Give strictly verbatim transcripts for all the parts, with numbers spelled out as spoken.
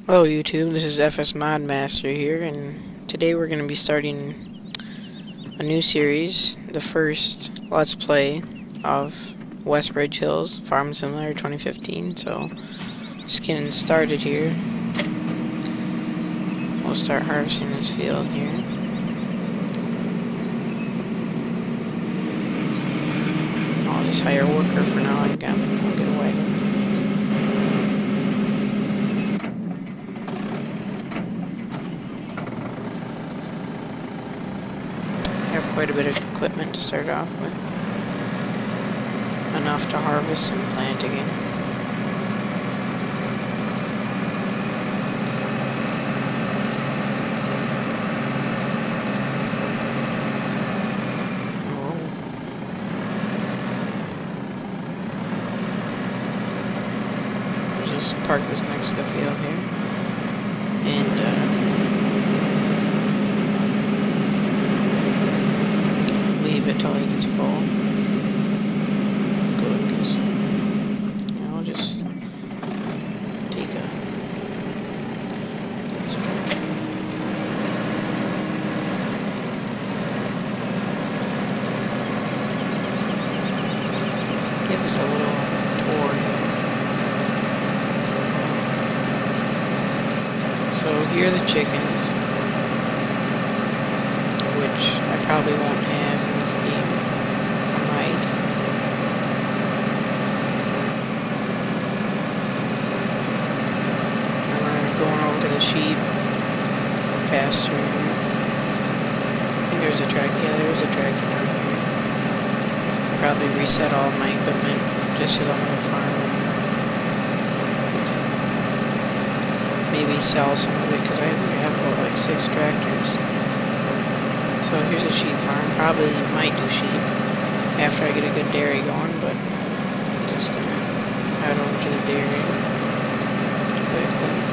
Hello YouTube, this is F S Mod Master here, and today we're going to be starting a new series, the first Let's Play of Westbridge Hills Farm Simulator twenty fifteen, so just getting started here. We'll start harvesting this field here. I'll just hire a worker for now, I got, I'll get a wagon. Quite a bit of equipment to start off with. Enough to harvest and plant again. Oh. I'll just park this next to the field here. And uh leave it till it gets full. Good, because yeah, I'll just take a give us a little tour here. So here are the chickens, which I probably won't have. Sheep pasture here. I think there's a tractor. Yeah, there's a tractor down here. Probably reset all of my equipment just so I'm on the farm. Maybe sell some of it because I think I have about like six tractors. So here's a sheep farm. Probably might do sheep after I get a good dairy going, but I'm just gonna head over to the dairy quickly.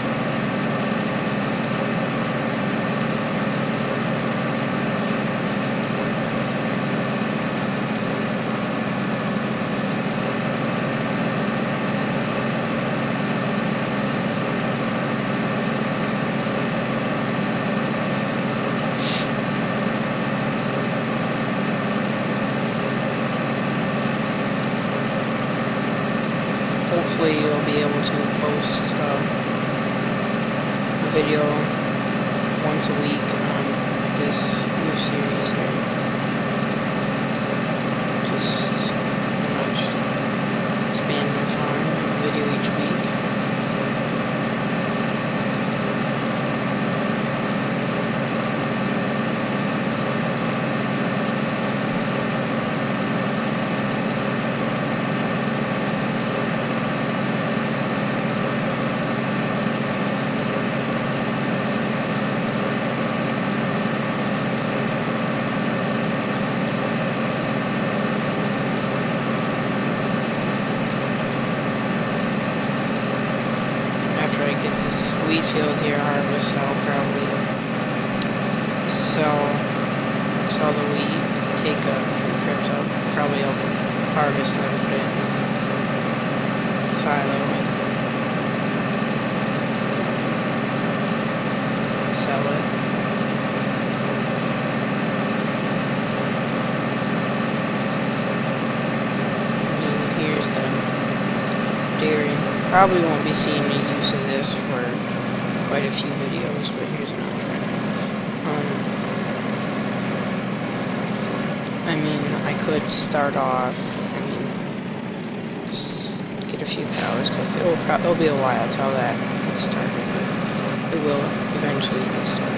Hopefully you'll be able to post uh, a video once a week on this new series here. Just pretty much expand my farm and a video each week. Wheat field here harvest, I'll probably sell sell the wheat, take a few trips up, probably I'll harvest and put it in silo and sell it. And here's the dairy. Probably won't be seeing any use of this for quite a few videos, but here's another one. Um, I mean, I could start off, I mean, just get a few cows, because it'll, pro it'll be a while till that gets started, but it will eventually get started.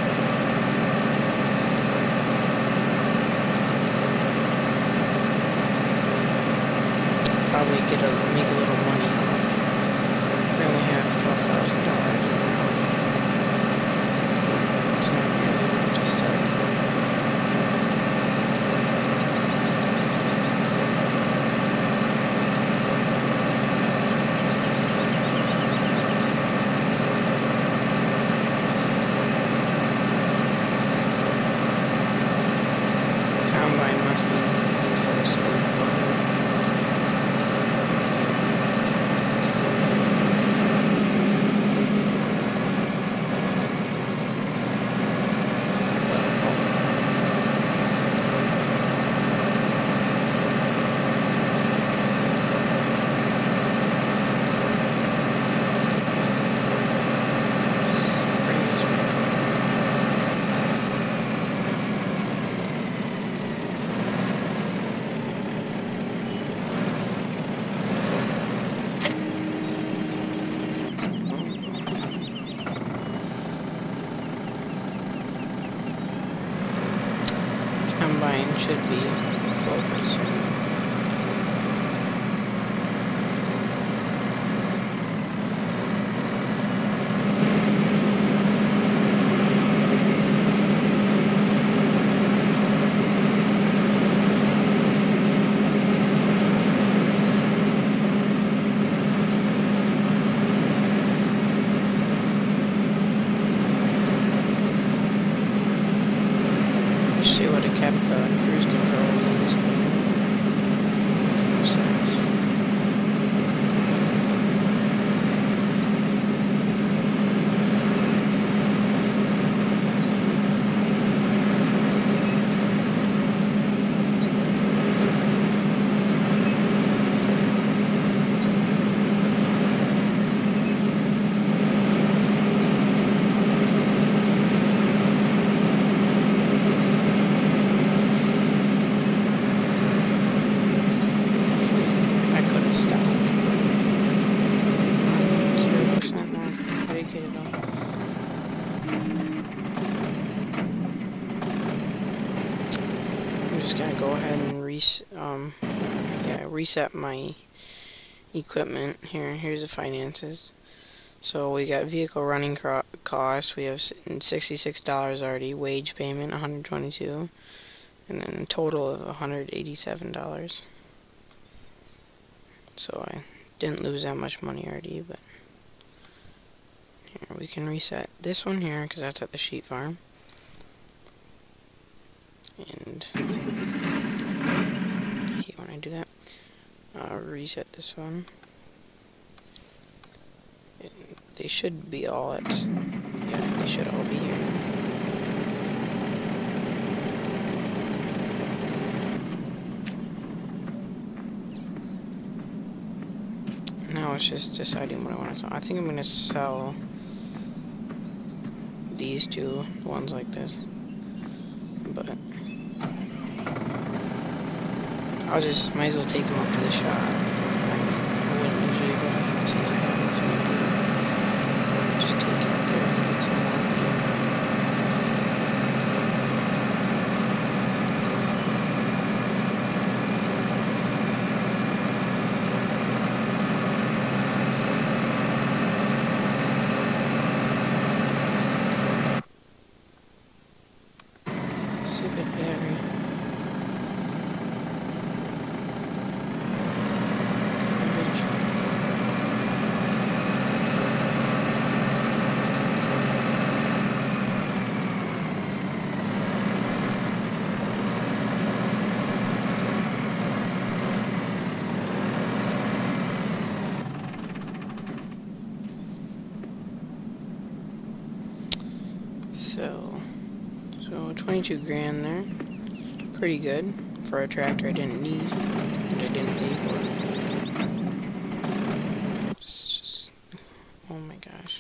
Probably get a, make a little money off. I only have twelve thousand dollars now. It's not really enough to start. Combine must be first. should be full pretty soon. See what it kept the cruise control is. Just gonna go ahead and res um yeah reset my equipment here. Here's the finances. So we got vehicle running costs. We have sixty-six dollars already. Wage payment one hundred twenty-two, and then a total of one hundred eighty-seven dollars. So I didn't lose that much money already, but here we can reset this one here because that's at the sheep farm. And I hate when I do that. Uh, reset this one. And they should be all at, yeah, they should all be here. Now it's just deciding what I want to sell. I think I'm going to sell these two ones like this. But I'll just, might as well take them up to the shop. I wouldn't usually, but since I have it, so just take it up there and get some more. Stupid battery. So, so twenty-two grand there. Pretty good for a tractor I didn't need and I didn't pay for. It's just, oh my gosh.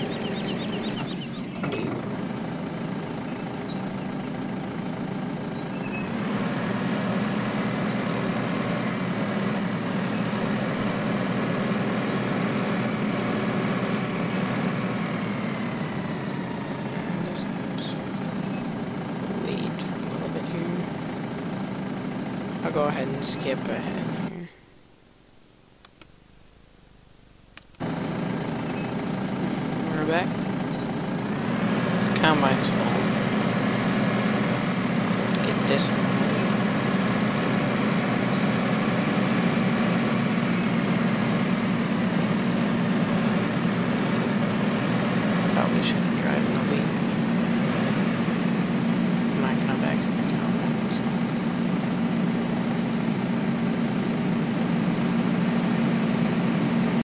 I'll go ahead and skip ahead here. We're back. Combine's full. Get this one. Probably should